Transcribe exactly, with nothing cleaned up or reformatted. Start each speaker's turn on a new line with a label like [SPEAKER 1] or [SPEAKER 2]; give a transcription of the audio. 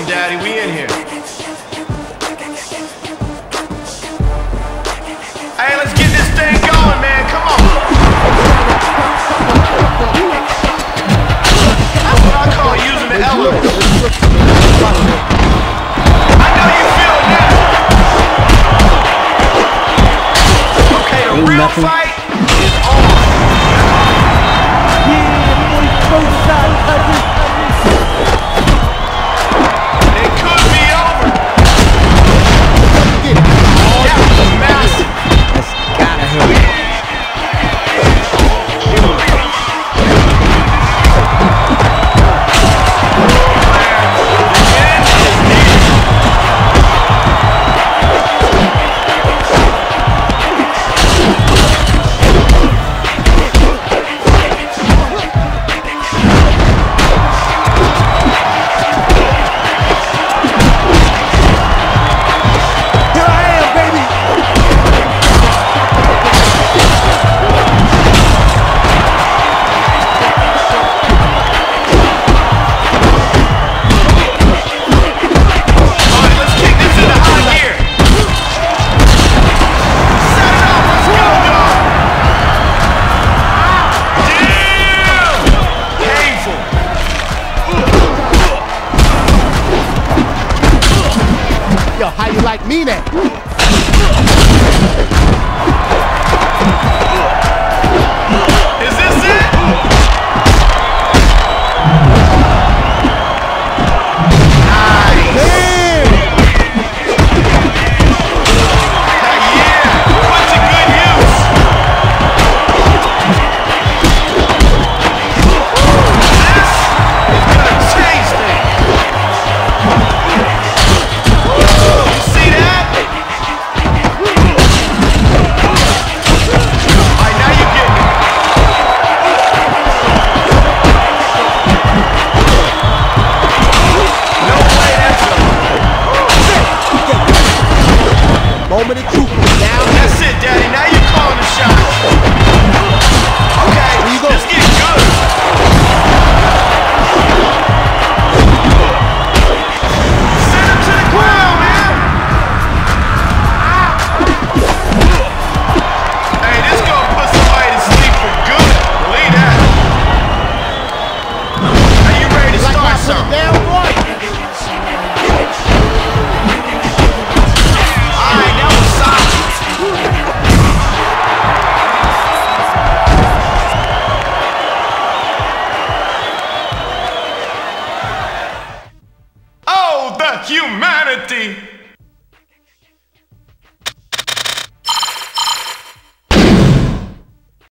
[SPEAKER 1] rolling, Daddy. We in here. Hey, let's get this thing going, man. Come on. That's what I call using the elements. I know you feel that. Okay, the real fight is on. It could be over. That was massive.
[SPEAKER 2] That's gotta hurt.
[SPEAKER 3] Yo, how you like me then?
[SPEAKER 1] Is this it? Nice.
[SPEAKER 3] Damn.
[SPEAKER 1] Yeah, put to good use. This is gonna change things. See that? Alright, now you get me. No way that's over.
[SPEAKER 3] Moment of truth. Now
[SPEAKER 1] That's it, Daddy. Now you calling the shots. Okay,
[SPEAKER 3] Here you go.
[SPEAKER 1] let's get good. Send him to the ground, man. Hey, this gonna put somebody to sleep for good. Believe that. Are you ready to
[SPEAKER 3] like
[SPEAKER 1] start
[SPEAKER 3] I put it
[SPEAKER 1] something?
[SPEAKER 3] down, boy.
[SPEAKER 1] Alright, that was solid. Oh, the humanity!